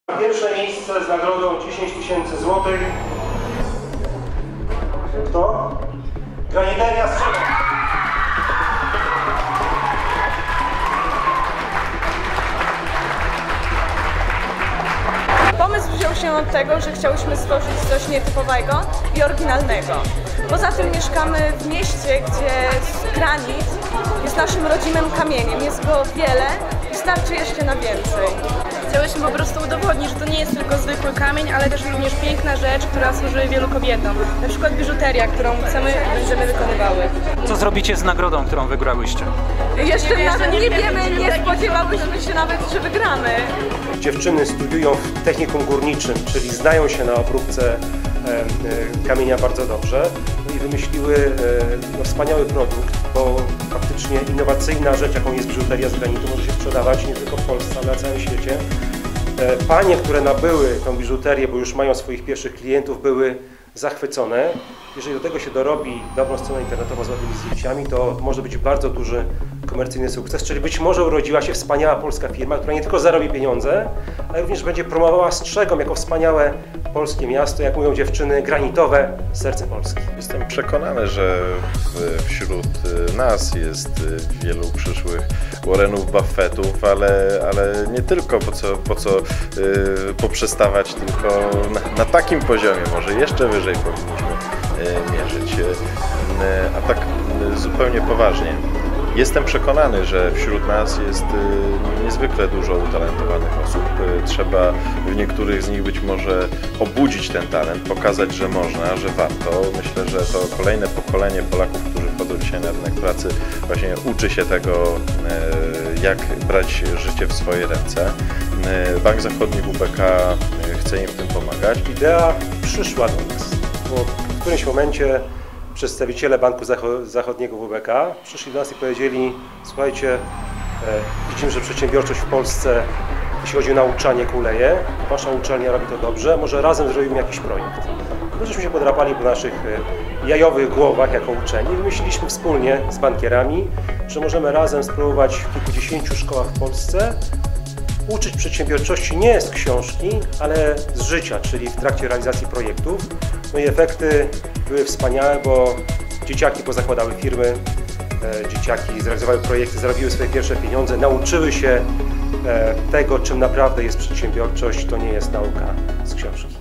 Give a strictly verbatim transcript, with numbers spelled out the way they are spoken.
Pierwsze miejsce z nagrodą dziesięć tysięcy złotych. Kto? Graniteria Strzelec. Pomysł wziął się od tego, że chciałyśmy stworzyć coś nietypowego i oryginalnego. Poza tym mieszkamy w mieście, gdzie granit jest naszym rodzimym kamieniem. Jest go wiele i starczy jeszcze na więcej. Chciałyśmy po prostu udowodnić, że to nie jest tylko zwykły kamień, ale też również piękna rzecz, która służy wielu kobietom. Na przykład biżuteria, którą chcemy i będziemy wykonywały. Co zrobicie z nagrodą, którą wygrałyście? Jeszcze nawet nie wiemy, nie spodziewałyśmy się nawet, że wygramy. Dziewczyny studiują w technikum górniczym, czyli znają się na obróbce e, e, kamienia bardzo dobrze, no i wymyśliły e, no, wspaniały produkt, bo faktycznie innowacyjna rzecz, jaką jest biżuteria z granitu, może się sprzedawać nie tylko w Polsce, ale na całym świecie. E, panie, które nabyły tą biżuterię, bo już mają swoich pierwszych klientów, były zachwycone. Jeżeli do tego się dorobi dobrą stronę internetową z ładnymi zdjęciami, to może być bardzo duży komercyjny sukces, czyli być może urodziła się wspaniała polska firma, która nie tylko zarobi pieniądze, ale również będzie promowała Strzegom jako wspaniałe polskie miasto, jak mówią dziewczyny, granitowe serce Polski. Jestem przekonany, że wśród nas jest wielu przyszłych Warrenów, Buffettów, ale, ale nie tylko, po co, po co yy, poprzestawać tylko na, na takim poziomie, może jeszcze wyżej powinniśmy yy, mierzyć. Yy, a tak yy, zupełnie poważnie. Jestem przekonany, że wśród nas jest niezwykle dużo utalentowanych osób. Trzeba w niektórych z nich być może obudzić ten talent, pokazać, że można, że warto. Myślę, że to kolejne pokolenie Polaków, którzy wchodzą dzisiaj na rynek pracy, właśnie uczy się tego, jak brać życie w swoje ręce. Bank Zachodni W B K chce im w tym pomagać. Idea przyszła do nas, bo w którymś momencie przedstawiciele Banku Zachodniego W B K przyszli do nas i powiedzieli: słuchajcie, e, widzimy, że przedsiębiorczość w Polsce, jeśli chodzi o nauczanie, kuleje. Wasza uczelnia robi to dobrze, może razem zrobimy jakiś projekt. No, żeśmy się podrapali po naszych e, jajowych głowach jako uczeni i wymyśliliśmy wspólnie z bankierami, że możemy razem spróbować w kilkudziesięciu szkołach w Polsce uczyć przedsiębiorczości nie z książki, ale z życia, czyli w trakcie realizacji projektów. No i efekty były wspaniałe, bo dzieciaki pozakładały firmy, e, dzieciaki zrealizowały projekty, zarobiły swoje pierwsze pieniądze, nauczyły się e, tego, czym naprawdę jest przedsiębiorczość, to nie jest nauka z książki.